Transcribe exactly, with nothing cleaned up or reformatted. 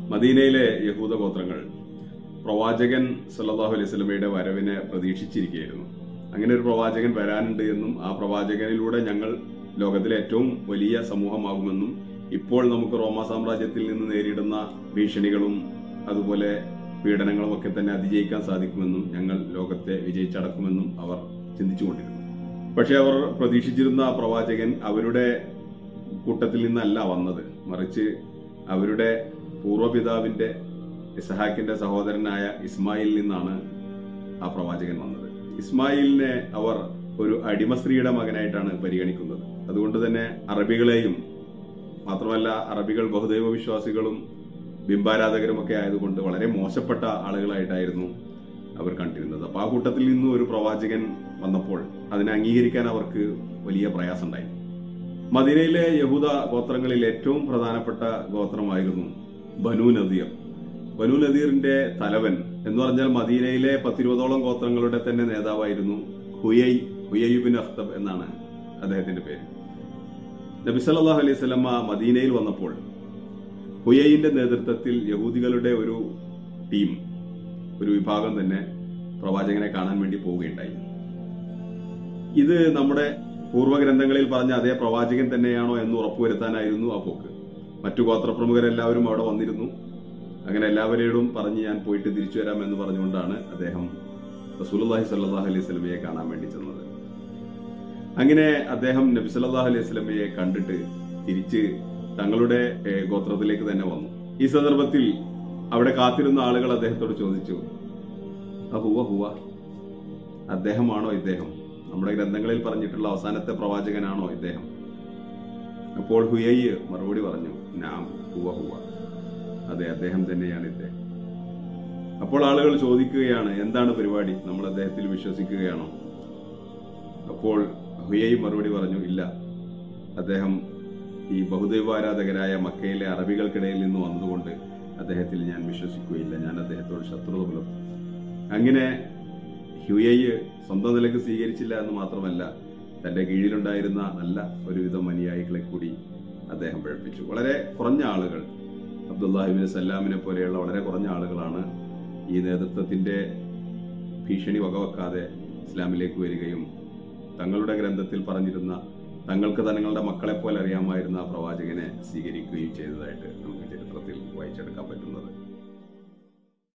മദീനയിലെ യഹൂദ ഗോത്രങ്ങൾ പ്രവാചകൻ സല്ലല്ലാഹു അലൈഹി വസല്ലമയുടെ വരവിനെ പ്രതീക്ഷിച്ചിരിക്കുകയായിരുന്നു. അങ്ങനെ ഒരു പ്രവാചകൻ വരാനുണ്ട് എന്നും ആ പ്രവാചകനിലൂടെ ഞങ്ങൾ ലോകത്തിലെ ഏറ്റവും വലിയ സമൂഹമാകുമെന്നും ഇപ്പോൾ നമുക്ക് റോമാ സാമ്രാജ്യത്തിൽ നിന്ന് നേരിടുന്ന ഭീഷണികളും അതുപോലെ പീഡനങ്ങളും ഒക്കെ തന്നെ അതിജയിക്കാൻ സാധിക്കുമെന്നും ഞങ്ങൾ ലോകത്തെ വിജയിച്ചടക്കുമെന്നും അവർ ചിന്തിച്ചുകൊണ്ടിരുന്നു. പക്ഷെ അവർ പ്രതീക്ഷിച്ചിരുന്ന ആ പ്രവാചകൻ അവരുടെ കൂട്ടത്തിൽ നിന്നല്ല വന്നത്, മറിച്ച് അവരുടെ പൂർവ്വപിതാവിന്റെ ഇസ്ഹാക്കിന്റെ സഹോദരനായ ഇസ്മായിലിൽ നിന്നാണ് ആ പ്രവാചകൻ വന്നത്. ഇസ്മായിലിനെ അവർ ഒരു അടിമ സ്ത്രീയുടെ മകനായിട്ടാണ് പരിഗണിക്കുന്നത്. അതുകൊണ്ട് തന്നെ അറബികളെയും മാത്രമല്ല അറബികൾ ബഹുദൈവ വിശ്വാസികളും ബിംബാരാധകരുമൊക്കെ ആയതുകൊണ്ട് വളരെ മോശപ്പെട്ട ആളുകളായിട്ടായിരുന്നു അവർ കണ്ടിരുന്നത്. അപ്പൊ ആ കൂട്ടത്തിൽ നിന്നും ഒരു പ്രവാചകൻ വന്നപ്പോൾ അതിനെ അംഗീകരിക്കാൻ അവർക്ക് വലിയ പ്രയാസമുണ്ടായി. മദീനയിലെ യഹൂദ ഗോത്രങ്ങളിൽ ഏറ്റവും പ്രധാനപ്പെട്ട ഗോത്രമായിരുന്നു ബനു നദീർ. ബനു നദീറിന്റെ തലവൻ എന്ന് പറഞ്ഞാൽ മദീനയിലെ പത്തിരുപതോളം ഗോത്രങ്ങളുടെ തന്നെ നേതാവായിരുന്നു ഹുയൈ ഹുയൈ ബിൻ അഖ്തബ് എന്നാണ് അദ്ദേഹത്തിന്റെ പേര്. നബി സല്ലല്ലാഹു അലൈഹി വസല്ലമ മദീനയിൽ വന്നപ്പോൾ ഹുയൈന്റെ നേതൃത്വത്തിൽ യഹൂദികളുടെ ഒരു ടീം, ഒരു വിഭാഗം തന്നെ പ്രവാചകനെ കാണാൻ വേണ്ടി പോവുകയുണ്ടായി. ഇത് നമ്മുടെ പൂർവ്വഗ്രന്ഥങ്ങളിൽ പറഞ്ഞ അതേ പ്രവാചകൻ തന്നെയാണോ എന്ന് ഉറപ്പുവരുത്താനായിരുന്നു ആ പോക്ക്. മറ്റു ഗോത്രപ്രമുഖരെല്ലാവരും അവിടെ വന്നിരുന്നു. അങ്ങനെ എല്ലാവരോടും പറഞ്ഞ് ഞാൻ പോയിട്ട് തിരിച്ചു വരാം എന്ന് പറഞ്ഞുകൊണ്ടാണ് അദ്ദേഹം റസൂലുള്ളാഹി സ്വല്ലല്ലാഹു അലൈഹി വസല്ലമയെ കാണാൻ വേണ്ടി ചെന്നത്. അങ്ങനെ അദ്ദേഹം നബി സല്ലല്ലാഹു അലൈഹി വസല്ലമയെ കണ്ടിട്ട് തിരിച്ച് തങ്ങളുടെ ഗോത്രത്തിലേക്ക് തന്നെ വന്നു. ഈ സന്ദർഭത്തിൽ അവിടെ കാത്തിരുന്ന ആളുകൾ അദ്ദേഹത്തോട് ചോദിച്ചു, ഹുവ ഹുവ, അദ്ദേഹമാണോ ഇദ്ദേഹം? നമ്മുടെ ഗ്രന്ഥങ്ങളിൽ പറഞ്ഞിട്ടുള്ള അവസാനത്തെ പ്രവാചകനാണോ ഇദ്ദേഹം? അപ്പോൾ ഹുയൈ മറുപടി പറഞ്ഞു, നാം ഹുവ ഹുവ, അതെ അദ്ദേഹം തന്നെയാണ് ഇദ്ദേഹം. അപ്പോൾ ആളുകൾ ചോദിക്കുകയാണ്, എന്താണ് പരിപാടി, നമ്മൾ അദ്ദേഹത്തിൽ വിശ്വസിക്കുകയാണോ? അപ്പോൾ ഹുയൈ മറുപടി പറഞ്ഞു, ഇല്ല, അദ്ദേഹം ഈ ബഹുദൈവാരാധകരായ മക്കയിലെ അറബികൾക്കിടയിൽ നിന്ന് വന്നതുകൊണ്ട് അദ്ദേഹത്തിൽ ഞാൻ വിശ്വസിക്കുകയില്ല, ഞാൻ അദ്ദേഹത്തോട് ശത്രുത പുലർത്തും. അങ്ങനെ ഹുയൈ സ്വന്തം നിലയ്ക്ക് സ്വീകരിച്ചില്ല എന്ന് മാത്രമല്ല, തന്റെ കീഴിലുണ്ടായിരുന്ന നല്ല ഒരുവിധം അനുയായികളെ കൂടി അദ്ദേഹം പഴപ്പിച്ചു. വളരെ കുറഞ്ഞ ആളുകൾ, അബ്ദുല്ലാഹി ഇബ്നു സല്ലാമിനെ പോലെയുള്ള വളരെ കുറഞ്ഞ ആളുകളാണ് ഈ നേതൃത്വത്തിന്റെ ഭീഷണി വകവെക്കാതെ ഇസ്ലാമിലേക്ക് വരികയും തങ്ങളുടെ ഗ്രന്ഥത്തിൽ പറഞ്ഞിരുന്ന തങ്ങൾക്ക് തങ്ങളുടെ മക്കളെ പോലെ അറിയാമായിരുന്ന ആ പ്രവാചകനെ സ്വീകരിക്കുകയും ചെയ്തതായിട്ട് നമുക്ക് ചരിത്രത്തിൽ വായിച്ചെടുക്കാൻ പറ്റുന്നത്.